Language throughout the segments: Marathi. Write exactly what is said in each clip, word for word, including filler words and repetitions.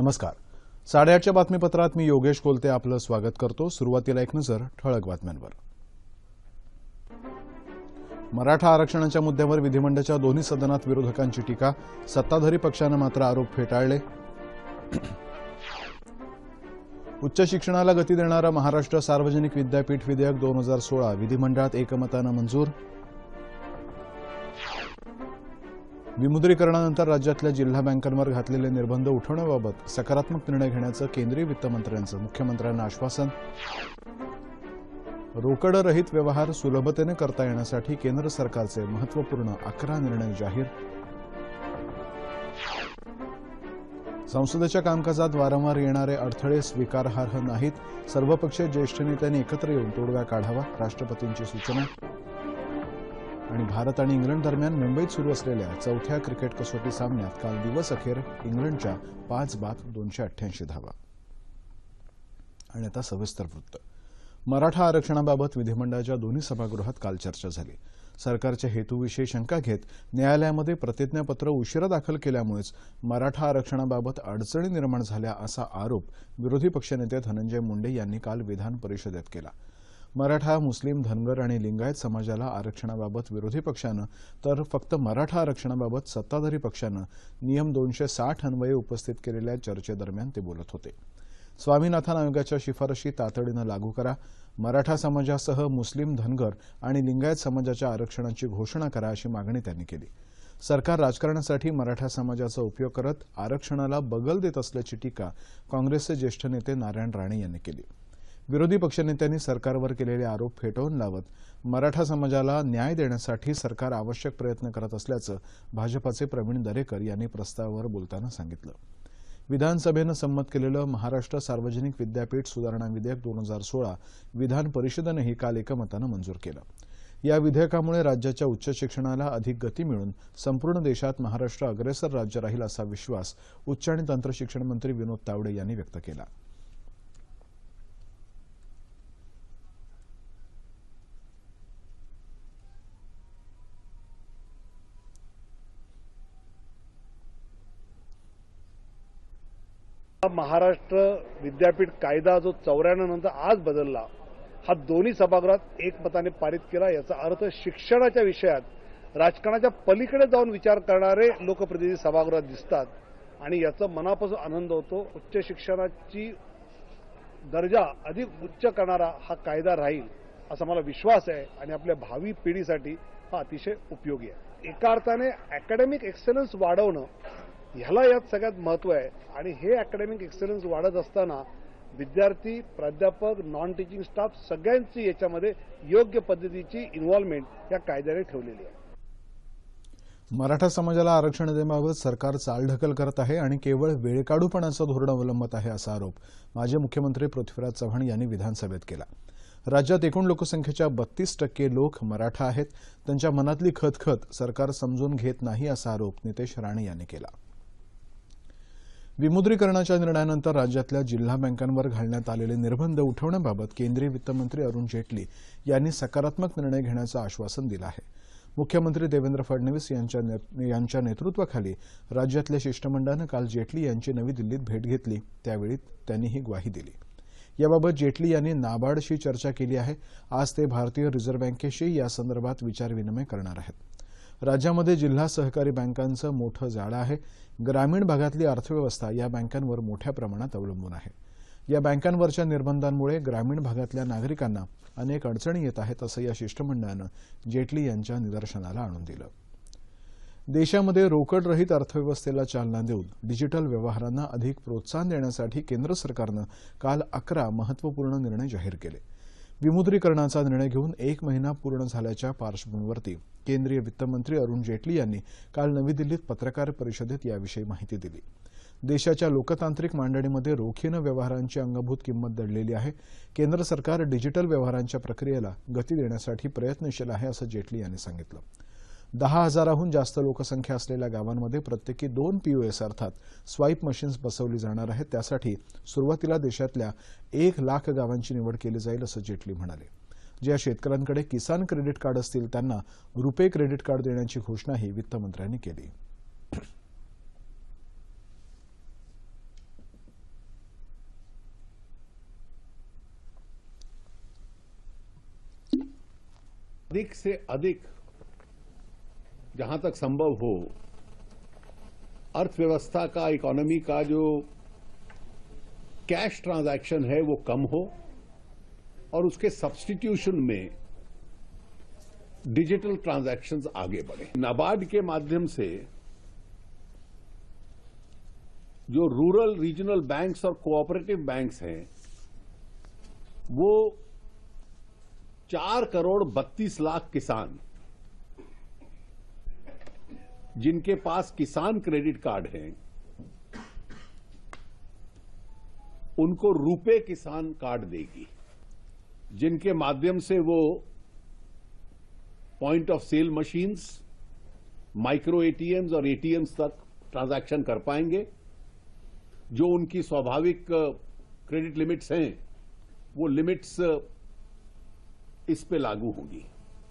नमस्कार. साडेआठच्या बातमीपत्रात मी योगेश कोलते आपलं स्वागत करतो. सुरुवातीला एक नजर ठळक बातम्यांवर. मराठा आरक्षणाच्या मुद्द्यावर विधिमंडळाच्या दोन्ही सदनात विरोधकांची टीका. सत्ताधारी पक्षानं मात्र आरोप फेटाळले. उच्च शिक्षणाला गती देणारं महाराष्ट्र सार्वजनिक विद्यापीठ विधेयक दोन हजार सोळा विधिमंडळात एकमतानं मंजूर. विमुद्रीकरणानंतर राज्यातल्या जिल्हा बँकांवर घातलेले निर्बंध उठवण्याबाबत सकारात्मक निर्णय घेण्याचं केंद्रीय वित्तमंत्र्यांचं मुख्यमंत्र्यांना आश्वासन. रोकडरहित व्यवहार सुलभतेने करता येण्यासाठी केंद्र सरकारचे महत्त्वपूर्ण अकरा निर्णय जाहीर. संसदेच्या कामकाजात वारंवार येणारे अडथळे स्वीकारार्ह नाहीत. सर्वपक्षीय ज्येष्ठ नेत्यांनी एकत्र येऊन तोडगा काढावा, राष्ट्रपतींची सूचना. आणि भारत आणि इंग्लंड दरम्यान मुंबईत सुरू असलेल्या चौथ्या क्रिकेट कसोटी सामन्यात काल दिवस अखेर इंग्लंडच्या पाच बाद दोनशे अठ्ठ्याऐंशी धावा. आणि आता सविस्तर वृत्त. मराठा आरक्षणाबाबत विधिमंडळाच्या दोन्ही सभागृहात काल चर्चा झाली. सरकारच्या हेतूविषयी शंका घेत न्यायालयामध्ये प्रतिज्ञापत्र उशिरा दाखल केल्यामुळेच मराठा आरक्षणाबाबत अडचणी निर्माण झाल्या असा आरोप विरोधी पक्षनेते धनंजय मुंडे यांनी काल विधान परिषदेत केला. मराठा, मुस्लिम, धनगर आणि लिंगायत समाजाला आरक्षणाबाबत विरोधी पक्षानं तर फक्त मराठा आरक्षणाबाबत सत्ताधारी पक्षानं नियम दोनशे साठ अन्वये उपस्थित केलेल्या चर्चेदरम्यान ते बोलत होते. स्वामीनाथन आयोगाच्या शिफारशी तातडीनं लागू करा, मराठा समाजासह मुस्लिम, धनगर आणि लिंगायत समाजाच्या आरक्षणाची घोषणा करा अशी मागणी त्यांनी केली. सरकार राजकारणासाठी मराठा समाजाचा उपयोग करत आरक्षणाला बगल देत असल्याची टीका काँग्रेसचे ज्येष्ठ नेते नारायण राणे यांनी केली. विरोधी पक्षनेत्यांनी सरकारवर केलेले आरोप फेटाळून लावत मराठा समाजाला न्याय देण्यासाठी सरकार आवश्यक प्रयत्न करत असल्याचं भाजपाचे प्रवीण दरेकर यांनी प्रस्तावावर बोलताना सांगितलं. विधानसभेनं संमत केलेलं महाराष्ट्र सार्वजनिक विद्यापीठ सुधारणा विधेयक दोन हजार सोळा विधान परिषदेनंही काल एकमतानं मंजूर केलं. या विधेयकामुळे राज्याच्या उच्च शिक्षणाला अधिक गती मिळून संपूर्ण देशात महाराष्ट्र अग्रेसर राज्य राहील असा विश्वास उच्च आणि तंत्रशिक्षण मंत्री विनोद तावडे यांनी व्यक्त केला. महाराष्ट्र विद्यापीठ कायदा जो चौऱ्याण्णव नंतर आज बदलला, हा दोन्ही सभागृहात एकमताने पारित केला. याचा अर्थ शिक्षणाच्या विषयात राजकारणाच्या पलीकडे जाऊन विचार करणारे लोकप्रतिनिधी सभागृहात दिसतात आणि याचा मनापासून आनंद होतो. उच्च शिक्षणाची दर्जा अधिक उच्च करणारा हा कायदा राहील असा मला विश्वास आहे आणि आपल्या भावी पिढीसाठी हा अतिशय उपयोगी आहे. एका अर्थाने अकॅडमिक एक्सलन्स वाढवणं ह्याला यात सगळ्यात महत्व आहे आणि हे अकॅडमिक एक्सलन्स वाढत असताना विद्यार्थी, प्राध्यापक, नॉन टीचिंग स्टाफ सगळ्यांची याच्यामध्ये योग्य पद्धतीची इन्व्हॉल्वमेंट या कायद्याने ठेवलेली आहे. मराठा समाजाला आरक्षण देण्याबाबत सरकार चालढकल करत आहे आणि केवळ वेळकाढूपणाचं धोरण अवलंबत आहे असा आरोप माजी मुख्यमंत्री पृथ्वीराज चव्हाण यांनी विधानसभेत केला. राज्यात एकूण लोकसंख्येच्या बत्तीस टक्के लोक मराठा आहेत. त्यांच्या मनातली खतखत सरकार समजून घेत नाही असा आरोप नितेश राणे यांनी केला. विमुद्रीकरणाच्या निर्णयानंतर राज्यातल्या जिल्हा बँकांवर घालण्यात आलेले निर्बंध उठवण्याबाबत केंद्रीय वित्तमंत्री अरुण जेटली यांनी सकारात्मक निर्णय घेण्याचं आश्वासन दिलं आहे. मुख्यमंत्री देवेंद्र फडणवीस यांच्या यांच्या नेतृत्वाखाली राज्यातल्या शिष्टमंडळानं काल जेटली यांची नवी दिल्लीत भेट घेतली. त्यावेळी त्यांनी ही ग्वाही दिली. याबाबत जेटली यांनी नाबार्डशी चर्चा केली आहे. आज ते भारतीय रिझर्व्ह बँकेशी यासंदर्भात विचारविनिमय करणार आहेत. राज्यामध्ये जिल्हा सहकारी बँकांचं मोठं जाळं आहे. ग्रामीण भागातली अर्थव्यवस्था या बँकांवर मोठ्या प्रमाणात अवलंबून आहे. या बँकांवरच्या निर्बंधांमुळे ग्रामीण भागातल्या नागरिकांना अनेक अडचणी येत आहेत असं या शिष्टमंडळानं जेटली यांच्या निदर्शनाला आणून दिलं. देशामध्ये रोकडरहित अर्थव्यवस्थेला चालना देऊन डिजिटल व्यवहारांना अधिक प्रोत्साहन देण्यासाठी केंद्र सरकारनं काल अकरा महत्त्वपूर्ण निर्णय जाहीर केले. विमुद्रीकरणाचा निर्णय घेऊन एक महिना पूर्ण झाल्याच्या पार्श्वभूमीवरती केंद्रीय वित्तमंत्री अरुण जेटली यांनी काल नवी दिल्लीत पत्रकार परिषदेत याविषयी माहिती दिली. देशाच्या लोकतांत्रिक मांडणीमध्ये रोखीनं व्यवहारांची अंगभूत किंमत दडलेली आहे. केंद्र सरकार डिजिटल व्यवहारांच्या प्रक्रियेला गती देण्यासाठी प्रयत्नशील आहे असं जेटली यांनी सांगितलं. दहा हजाराहून जास्त लोकसंख्या असलेल्या गावांमध्ये प्रत्येकी दोन पीओएस अर्थात स्वाईप मशीन्स बसवली जाणार आहेत. त्यासाठी सुरुवातीला देशातल्या एक लाख गावांची निवड केली जाईल असं जेटली म्हणाले. ज्या शेतकऱ्यांकडे किसान क्रेडिट कार्ड असतील त्यांना रुपे क्रेडिट कार्ड देण्याची घोषणाही वित्तमंत्र्यांनी केली. अधिक से अधिक जहां तक संभव हो अर्थव्यवस्था का, इकोनॉमी का जो कैश ट्रांजैक्शन है वो कम हो और उसके सब्स्टिट्यूशन में डिजिटल ट्रांजैक्शंस आगे बढ़े। नाबार्ड के माध्यम से जो रूरल रीजनल बैंक्स और कोऑपरेटिव बैंक्स हैं वो चार करोड़ बत्तीस लाख किसान जिनके पास किसान क्रेडिट कार्ड हैं उनको रुपे किसान कार्ड देगी, जिनके माध्यम से वो point of sale machines, micro ATMs और एटीएम्स तक ट्रांजैक्शन कर पाएंगे। जो उनकी स्वाभाविक क्रेडिट लिमिट्स हैं वो लिमिट्स इस पे लागू होगी।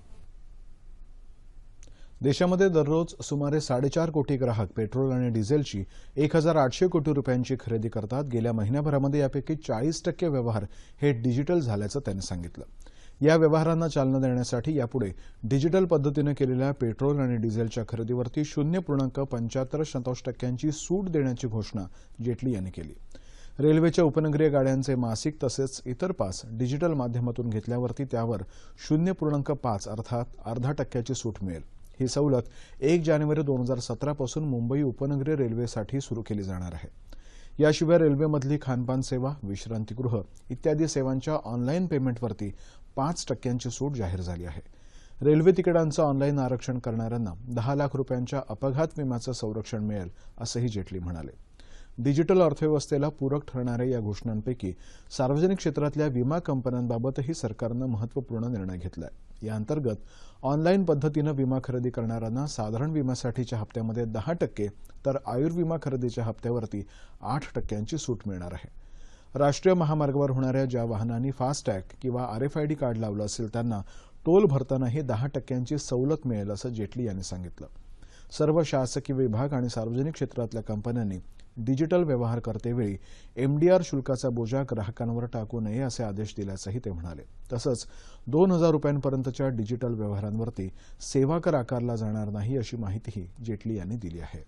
देशामध्ये दररोज सुमारे साडेचार कोटी ग्राहक पेट्रोल आणि डिझेलची एक हजार आठशे कोटी रुपयांची खरेदी करतात। गेल्या महिन्याभरामध्ये यापैकी चाळीस टक्के व्यवहार हे डिजिटल झाल्याचं त्यांनी सांगितलं। या व्यवहारांना चालना देण्यासाठी यापुढे डिजिटल पद्धतीने केलेल्या पेट्रोल आणि डिझेलच्या खरेदीवरती शून्य पूर्णांक पंच्याहत्तर शतांश टक्क्यांची सूट देण्याची घोषणा जेटली यांनी केली। रेल्वेच्या उपनगरीय गाड्यांचे मासिक तसेच इतर पास डिजिटल माध्यमातून घेतल्यावरती त्यावर शून्य पूर्णांक पाच अर्थात अर्धा टक्क्याची सूट मिळेल। ही सवलत एक जानेवारी दोन हजार सतरा पासून मुंबई उपनगरीय रेल्वेसाठी सुरू केली जाणार आहे। याशिवाय रेल्वेमधली खानपान सेवा, विश्रांतीगृह इत्यादी सेवांच्या ऑनलाईन पेमेंटवरती पाच टक्क्यांची सूट जाहीर झाली आहे। रेल्वे तिकिटांचं ऑनलाईन आरक्षण करणाऱ्यांना दहा लाख रुपयांच्या अपघात विम्याचं संरक्षण मिळेल असंही जेटली म्हणाले। डिजिटल अर्थव्यवस्थेला पूरक ठरणाऱ्या या घोषणांपैकी सार्वजनिक क्षेत्रातल्या विमा कंपन्यांबाबतही सरकारनं महत्त्वपूर्ण निर्णय घेतलाय। या अंतर्गत ऑनलाईन पद्धतीनं विमा खरेदी करणाऱ्यांना साधारण विम्यासाठीच्या हप्त्यामध्ये दहा टक्के तर आयुर्विमा खरेदीच्या हप्त्यावरती आठ टक्क्यांची सूट मिळणार आहे। राष्ट्रीय महामार्गावर होणाऱ्या ज्या वाहनांनी फास्टॅग किंवा आरएफआयडी कार्ड लावलं असेल त्यांना टोल भरतानाही दहा टक्क्यांची सवलत मिळेल असं जेटली यांनी सांगितलं। सर्व शासकीय विभाग आणि सार्वजनिक क्षेत्रातल्या कंपन्यांनी डिजिटल व्यवहार करतेवेळी एमडीआर शुल्काचा बोजा ग्राहकांवर टाकू नये असे आदेश दिल्याचंही ते म्हणाले। तसंच दोन हजार रुपयांपर्यंतच्या डिजिटल व्यवहारांवरती सेवा कर आकारला जाणार नाही अशी माहितीही जेटली यांनी दिली आहे।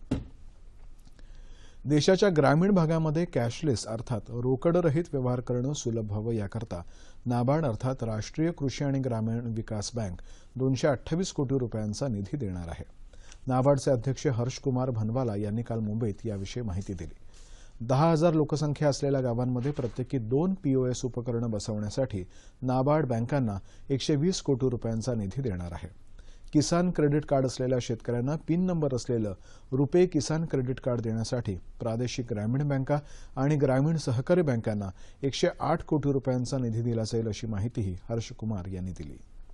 देशाच्या ग्रामीण भागामध्ये कॅशलेस अर्थात रोकडरहित व्यवहार करणं सुलभ व्हावं याकरता नाबार्ड अर्थात राष्ट्रीय कृषी आणि ग्रामीण विकास बँक दोनशे अठ्ठावीस कोटी रुपयांचा निधी देणार आहे। नाबार्डचे अध्यक्ष हर्ष कुमार भनवाला यांनी काल मुंबईत याविषयी माहिती दिली। दहा हजार लोकसंख्या असलेल्या गावांमध्ये प्रत्येकी दोन पीओएस उपकरणं बसवण्यासाठी नाबार्ड बँकांना एकशे वीस कोटी रुपयांचा निधी देणार आहे। किसान क्रेडिट कार्ड असलेल्या शेतकऱ्यांना पिन नंबर असलेलं रुपे किसान क्रेडिट कार्ड देण्यासाठी प्रादेशिक ग्रामीण बँका आणि ग्रामीण सहकारी बँकांना एकशे आठ कोटी रुपयांचा निधी दिला जाईल अशी माहितीही हर्ष कुमार यांनी दिली।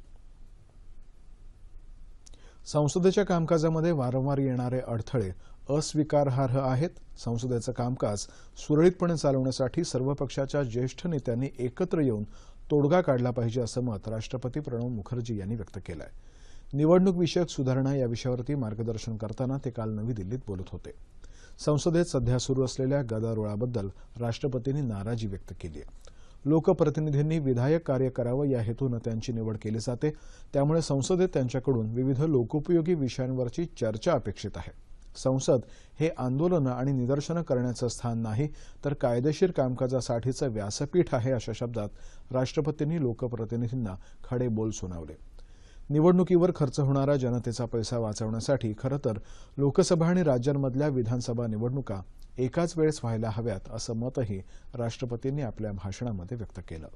संसदेच्या कामकाजामध्ये वारंवार येणारे अडथळे अस्वीकारार्ह आहेत। संसदेचं कामकाज सुरळीतपणे चालवण्यासाठी सर्व पक्षाच्या ज्येष्ठ नेत्यांनी एकत्र येऊन तोडगा काढला पाहिजे असं मत राष्ट्रपती प्रणव मुखर्जी यांनी व्यक्त केलं आहे। निवडणूक विषयक सुधारणा या विषयावरती मार्गदर्शन करताना ते काल नवी दिल्लीत बोलत होते। संसदेत सध्या सुरू असलेल्या गदारोळाबद्दल राष्ट्रपतींनी नाराजी व्यक्त केली आहे। लोकप्रतिनिधींनी विधायक कार्य करावं या हेतूनं त्यांची निवड केली जाते, त्यामुळे संसदेत त्यांच्याकडून विविध लोकोपयोगी विषयांवरची चर्चा अपेक्षित आहे। संसद हे आंदोलनं आणि निदर्शनं करण्याचं स्थान नाही तर कायदेशीर कामकाजासाठीचं व्यासपीठ आहे अशा शब्दात राष्ट्रपतींनी लोकप्रतिनिधींना खडे बोल सुनावले। निवडणुकीवर खर्च होणारा जनतेचा पैसा वाचवण्यासाठी खरं तर लोकसभा आणि राज्यांमधल्या विधानसभा निवडणुका एकाच वेळेस व्हायला हव्यात असं मतही राष्ट्रपतींनी आपल्या भाषणामध्ये व्यक्त केलं।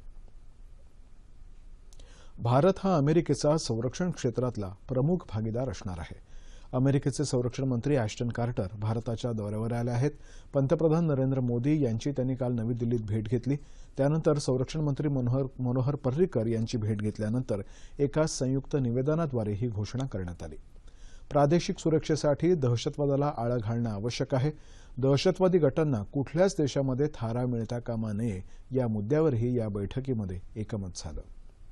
भारत हा अमेरिकेचा संरक्षण क्षेत्रातला प्रमुख भागीदार असणार आहे। अमेरिकेचे संरक्षण मंत्री ॲश्टन कार्टर भारताच्या दौऱ्यावर आले आहेत। पंतप्रधान नरेंद्र मोदी यांची त्यांनी काल नवी दिल्लीत भेट घेतली। त्यानंतर संरक्षण मंत्री मनोहर मनोहर पर्रिकर यांची भेट घेतल्यानंतर एका संयुक्त निवेदनाद्वारे ही घोषणा करण्यात आली। प्रादेशिक सुरक्षेसाठी दहशतवादाला आळा घालणं आवश्यक आहे। दहशतवादी गटांना कुठल्याच देशामध्ये थारा मिळता कामा नये या मुद्द्यावरही या बैठकीमध्ये एकमत झालं।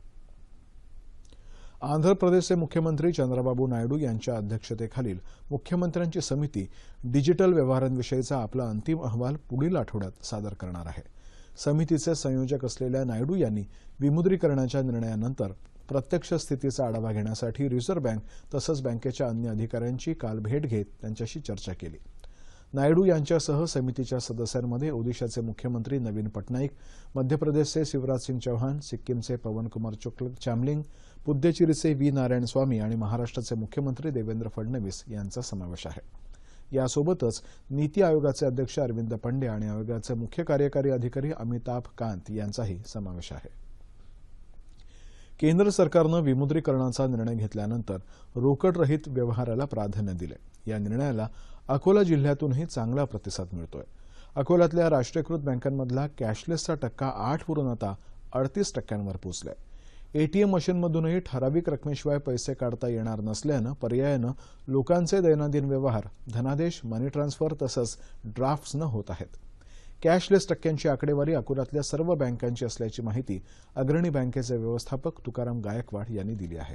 आंध्र प्रदेशचे मुख्यमंत्री चंद्रबाबू नायडू यांच्या अध्यक्षतेखालील मुख्यमंत्र्यांची समिती डिजिटल व्यवहारांविषयीचा आपला अंतिम अहवाल पुढील आठवड्यात सादर करणार आहे। समितीचे संयोजक असलेल्या नायडू यांनी विमुद्रीकरणाच्या निर्णयानंतर प्रत्यक्ष स्थितीचा आढावा घेण्यासाठी रिझर्व्ह बँक तसंच बँकेच्या अन्य अधिकाऱ्यांची काल भेट घेत त्यांच्याशी चर्चा केली. नायडू यांच्यासह समितीच्या सदस्यांमध्ये ओदिशाचे मुख्यमंत्री नवीन पटनाईक, मध्य प्रदेशचे शिवराज सिंग चौहान, सिक्कीमचे पवनकुमार चामलिंग, पुद्दुचेरीचे व्ही नारायणस्वामी आणि महाराष्ट्राचे मुख्यमंत्री देवेंद्र फडणवीस यांचा समावेश आहे. यासोबतच नीती आयोगाचे अध्यक्ष अरविंद पंडे आणि आयोगाचे मुख्य कार्यकारी अधिकारी अमिताभ कांत यांचाही समावेश आहे. केंद्र सरकारनं विमुद्रीकरणाचा निर्णय घेतल्यानंतर रोकडरहित व्यवहाराला प्राधान्य दिले. या निर्णयाला अकोला जिल्ह्यातूनही चांगला प्रतिसाद मिळतोय. अकोल्यातल्या राष्ट्रीयकृत बँकांमधला कॅशलेसचा टक्का आठ वरून आता अडतीस टक्क्यांवर पोहोचलाय. एटीएम मशीनमधूनही ठराविक रकमेशिवाय पैसे काढता येणार नसल्यानं पर्यायानं लोकांचे दैनंदिन व्यवहार धनादेश, मनी ट्रान्सफर तसंच ड्राफ्ट्सनं होत आहेत. कॅशलेस टक्क्यांची आकडेवारी अकोल्यातल्या सर्व बँकांची असल्याची माहिती अग्रणी बँकेचे व्यवस्थापक तुकाराम गायकवाड यांनी दिली आहे.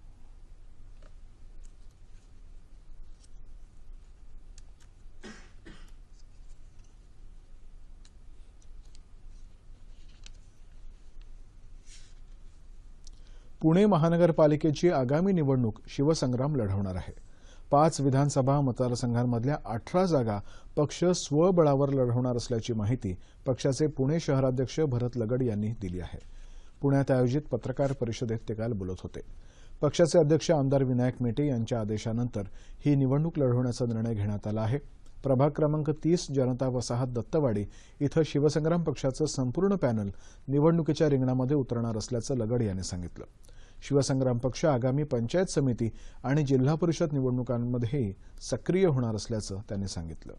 पुणे महानगरपालिकेची आगामी निवडणूक शिवसंग्राम लढवणार आहे. पाच विधानसभा मतदारसंघांमधल्या अठरा जागा पक्ष स्वबळावर लढवणार असल्याची माहिती पक्षाचे पुणे शहराध्यक्ष भरत लगड यांनी दिली आहे. पुण्यात आयोजित पत्रकार परिषदेत ते काल बोलत होते. पक्षाचे अध्यक्ष आमदार विनायक मेटे यांच्या आदेशानंतर ही निवडणूक लढवण्याचा निर्णय घेण्यात आला आहे. प्रभाग क्रमांक तीस जनता वसाहत दत्तवाडी इथं शिवसंग्राम पक्षाचं संपूर्ण पॅनल निवडणुकीच्या रिंगणामध्ये उतरणार असल्याचं लगड यांनी सांगितलं. शिवसंग्राम पक्ष आगामी पंचायत समिती आणि जिल्हा परिषद निवडणुकांमध्येही सक्रिय होणार असल्याचं त्यांनी सांगितलं.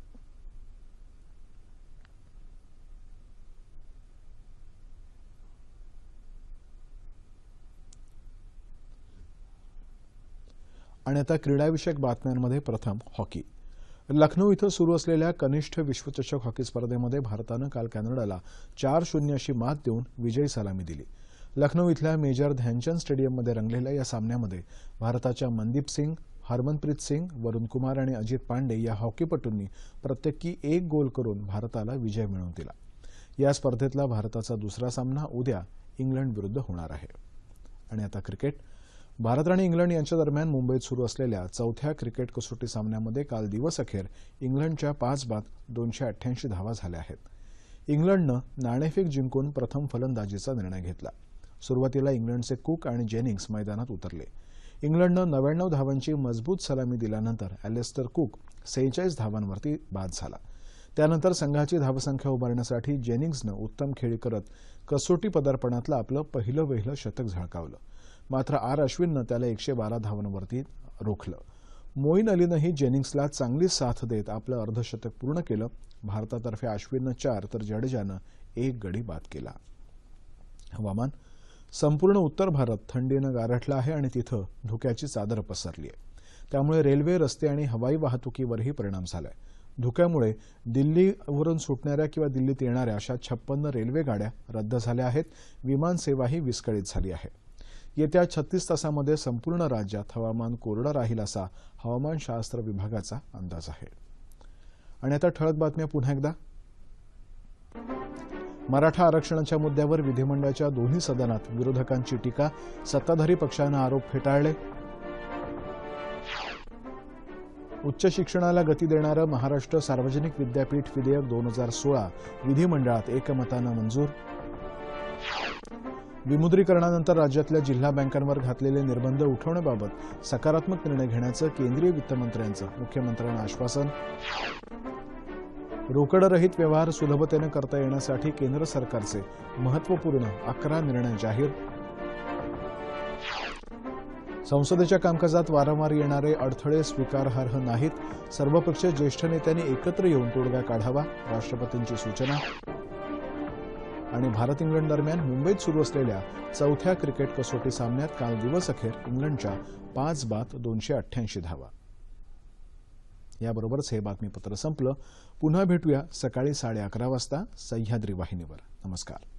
आणि आता क्रीडाविषयक बातम्यांमध्ये प्रथम हॉकी. लखनौ इथं सुरू असलेल्या कनिष्ठ विश्वचषक हॉकी स्पर्धेमध्ये भारतानं काल कॅनडाला चार शून्य अशी मात देऊन विजयी सलामी दिली. लखनौ इथल्या मेजर ध्यानचंद स्टेडियममध्ये रंगलेल्या या सामन्यामध्ये भारताच्या मनदीप सिंग, हरमनप्रीत सिंग, वरुण कुमार आणि अजित पांडे या हॉकीपटूंनी प्रत्येकी एक गोल करून भारताला विजय मिळवून दिला. या स्पर्धेतला भारताचा दुसरा सामना उद्या इंग्लंड विरुद्ध होणार आहे. आणि आता क्रिकेट. भारत आणि इंग्लंड यांच्या दरम्यान मुंबईत सुरू असलेल्या चौथ्या क्रिकेट कसोटी सामन्यामध्ये काल दिवसअखेर इंग्लंडच्या पाच बाद दोनशे अठ्ठ्याऐंशी धावा झाल्या आहेत. इंग्लंडनं नाणेफेक जिंकून प्रथम फलंदाजीचा निर्णय घेतला. सुरुवातीला इंग्लंडचे कुक आणि जेनिंग्स मैदानात उतरले. इंग्लंडनं नव्याण्णव धावांची मजबूत सलामी दिल्यानंतर ॲलेस्टर कुक सेहेचाळीस धावांवरती बाद झाला. त्यानंतर संघाची धावसंख्या उभारण्यासाठी जेनिंग्सनं उत्तम खेळी करत कसोटी पदार्पणातलं आपलं पहिलं वहिलं शतक झळकावलं. मात्र आर अश्विननं त्याला एकशे बारा धावांवरती रोखलं. मोईन अलीनंही जेनिंग्सला चांगली साथ देत आपलं अर्धशतक पूर्ण केलं. भारतातर्फे अश्विननं चार तर जडेजानं एक गडी बाद केला. हवामान. संपूर्ण उत्तर भारत थंडीनं गारठला आहे आणि तिथं धुक्याची चादर पसरली आहे. त्यामुळे रेल्वे, रस्ते आणि हवाई वाहतुकीवरही परिणाम झालाय. धुक्यामुळे दिल्लीवरून सुटणाऱ्या किंवा दिल्लीत येणाऱ्या अशा छप्पन्न रेल्वे गाड्या रद्द झाल्या आहेत. विमानसेवाही विस्कळीत झाली आहे. येत्या छत्तीस तासामध्ये संपूर्ण राज्यात हवामान कोरडं राहील असा हवामानशास्त्र विभागाचा अंदाज आहे. आणि आता ठळक बातम्या पुन्हा एकदा. मराठा आरक्षणाच्या मुद्द्यावर विधिमंडळाच्या दोन्ही सदनात विरोधकांची टीका. सत्ताधारी पक्षानं आरोप फेटाळले. उच्च शिक्षणाला गती देणारं महाराष्ट्र सार्वजनिक विद्यापीठ विधेयक दोन हजार सोळा विधिमंडळात एकमतानं मंजूर. विमुद्रीकरणानंतर राज्यातल्या जिल्हा बँकांवर घातलेले निर्बंध उठवण्याबाबत सकारात्मक निर्णय घेण्याचं केंद्रीय वित्तमंत्र्यांचं मुख्यमंत्र्यांना आश्वासन. रोकडरहित व्यवहार सुलभतेनं करता येण्यासाठी केंद्र सरकारचे महत्वपूर्ण अकरा निर्णय जाहीर. संसदेच्या कामकाजात वारंवार येणारे अडथळे स्वीकारार्ह नाहीत. सर्वपक्षीय ज्येष्ठ नेत्यांनी एकत्र येऊन तोडगा काढावा, राष्ट्रपतींची सूचना. आणि भारत इंग्लंड दरम्यान मुंबईत सुरू असलेल्या चौथ्या क्रिकेट कसोटी सामन्यात काल दिवसअखेर इंग्लंडच्या पाच बाद दोनशे अठ्ठ्याऐंशी धावा. याबरोबरच हे बातमीपत्र संपलं. पुन्हा भेटूया सकाळी साडे अकरा वाजता सह्याद्री वाहिनीवर. नमस्कार.